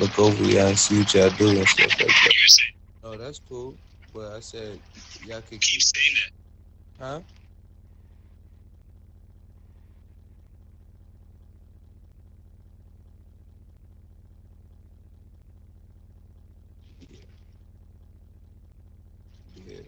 look over y'all and see what y'all do and stuff like that. Oh, that's cool. But I said y'all could keep saying that. Huh? Yeah, yeah.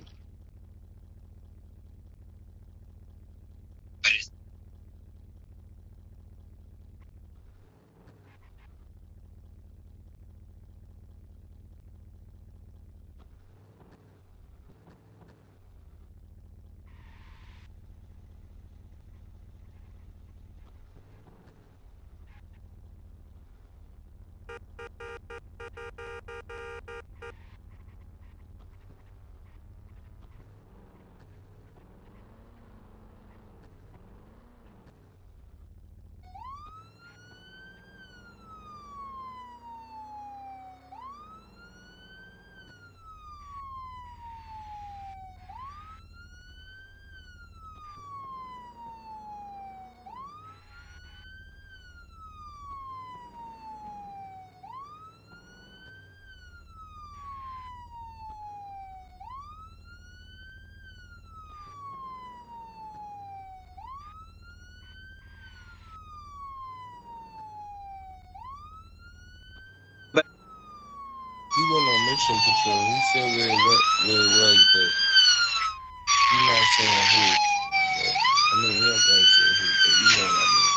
He went on mission patrol. He said where it was, but he's not saying who. But, I mean, he don't gotta say who, but you know what I mean.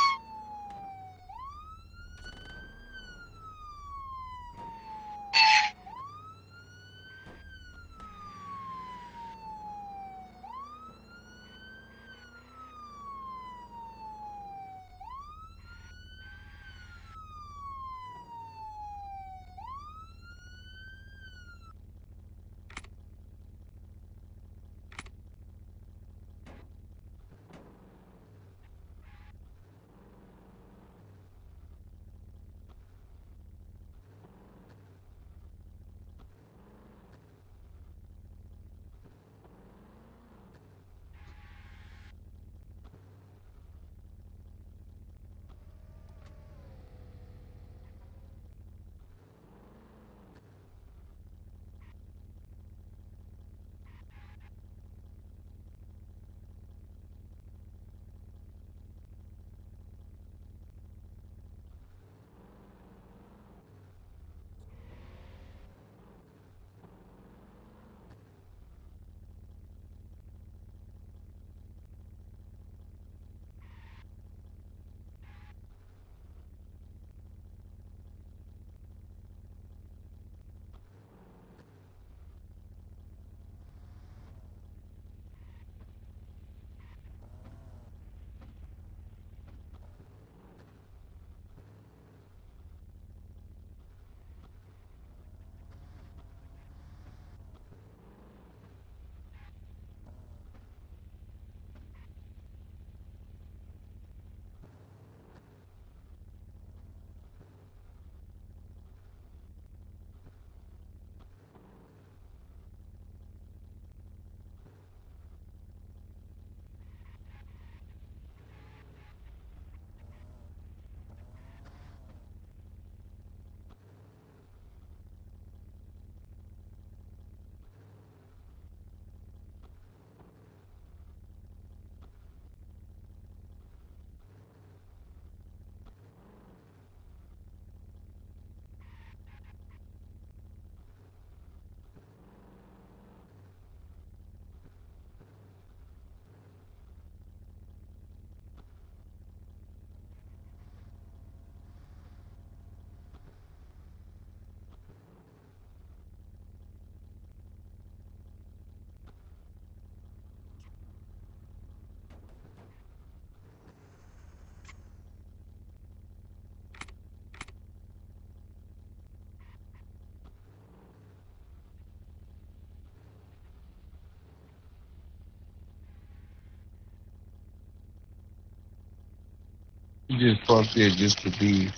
He just parked there just to be.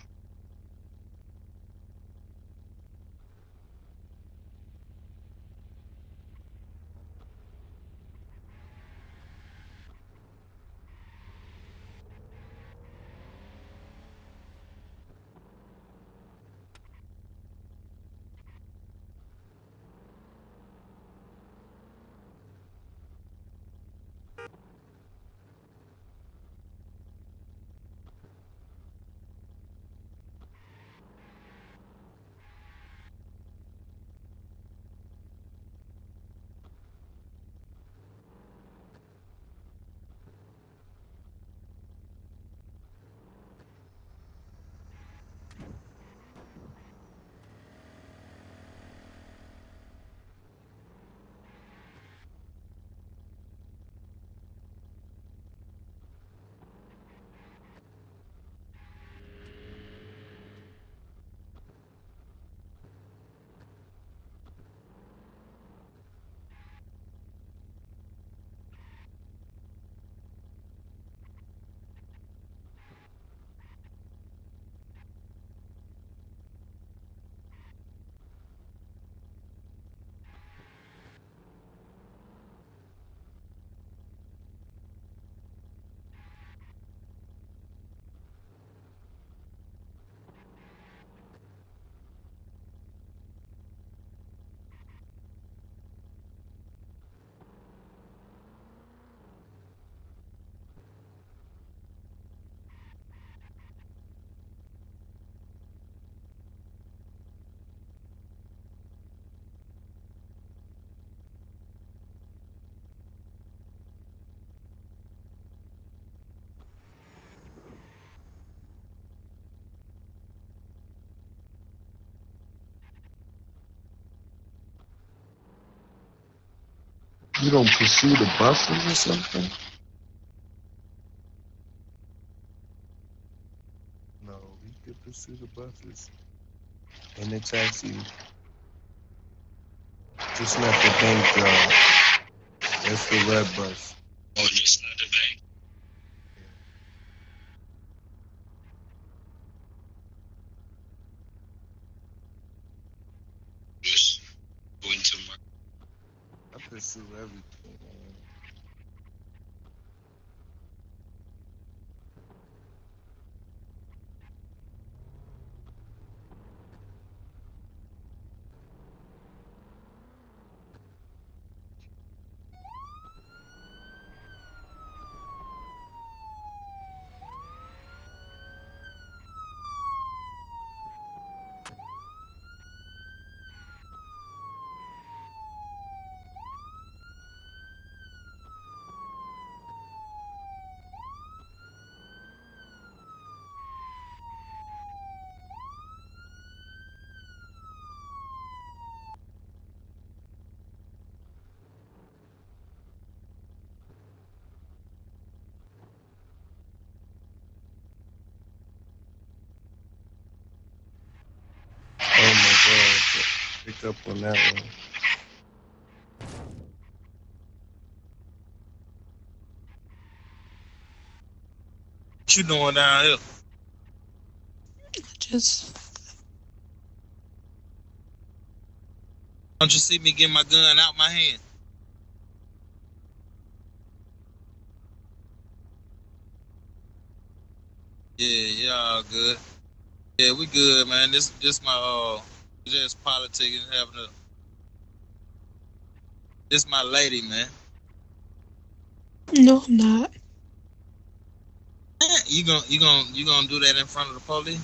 gonna pursue the buses or something? No, he could pursue the buses in the taxi. Just not the bank job. That's the red bus. Oh, just not the bank? Just going to my... I pursue everything, man. Oh my god, pick up on that one. What you doing down here? Just Don't you see me get my gun out my hand? Yeah, all good. Yeah, we good, man. This my just politicking, having a... This my lady, man. no, I'm not. You gonna do that in front of the police?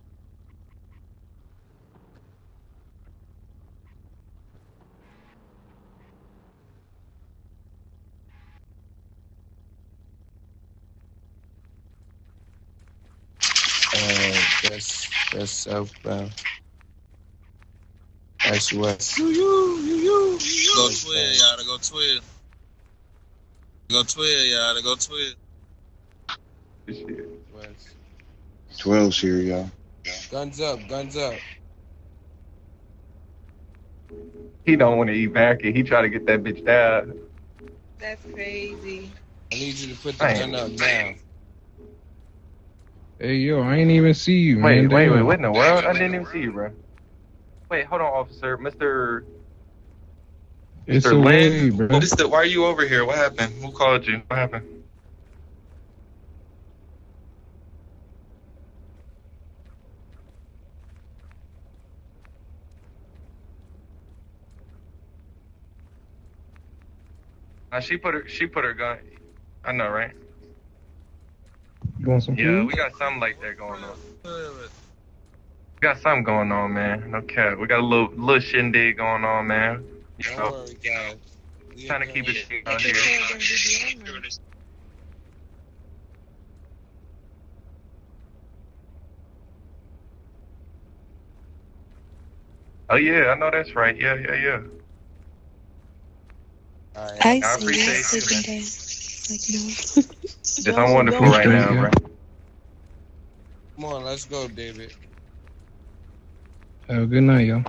That's southbound. That's west. Go 12, y'all. To go 12. Go 12, y'all. To go 12. This shit. West. 12's here, y'all. Guns up, guns up. He don't want to eat back it. He try to get that bitch down. That's crazy. I need you to put the gun up now. Hey, yo, I ain't even see you, Wait, man. wait, Damn. what in the world? I didn't even see you, bro. Wait, hold on, officer. Mr. It's Mr. a Lynn? way, bro. Why are you over here? What happened? Who called you? What happened? She put her gun. I know, right? You want some Yeah, food? we got something like that going on. We got something going on, man. No cap. We got a little shindig going on, man. You Don't know, worry, guys. We trying to keep it out here. Oh yeah, I know that's right. Yeah. Alright, I I see appreciate you you, sleeping man. day. Like, no. Just I'm wonderful right now, bro. come on, let's go, David. Have a good night, yo.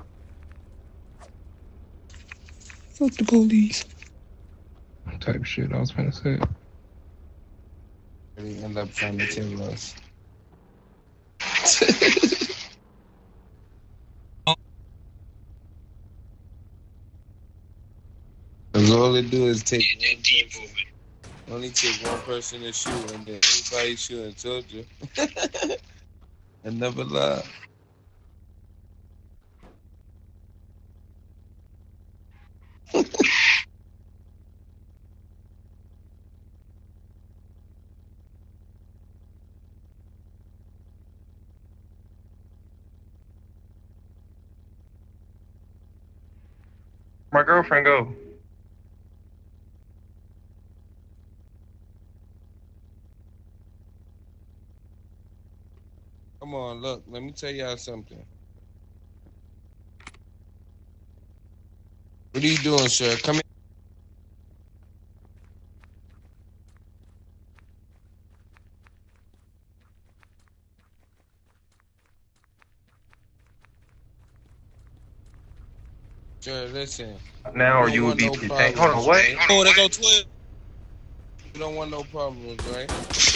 Fuck the police. Type shit I was finna say. We end up trying to kill us. Cause all they do is take only take one person to shoot, and then everybody shooting. Told you. I never lie. My girlfriend go. Come on, look. Let me tell y'all something. What are you doing, sir? Come here. Jared, listen. Now or You you don't would be want no detained. Hold on, problems, wait. right? Oh, they go 12. You don't want no problems, right?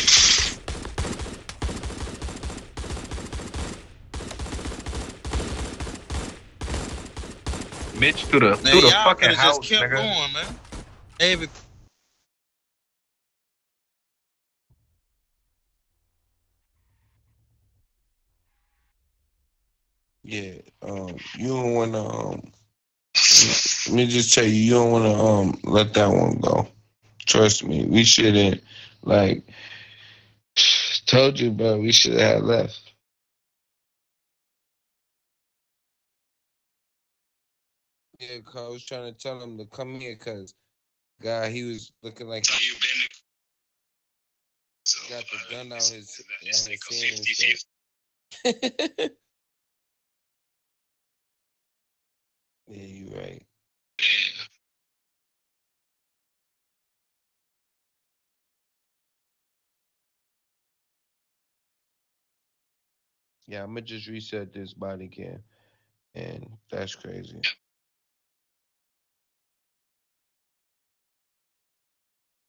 Mitch through the Man, y'all fucking could have house, just kept nigga. going, man. David, Yeah. You don't want to. Let me just tell you, you don't want to let that one go. Trust me, we shouldn't. Like, told you, bro, we should have left. Yeah, 'cause I was trying to tell him to come here, cause guy, he was looking like he got the gun out his hand. Yeah, you right. Yeah, I'm gonna just reset this body cam, and that's crazy.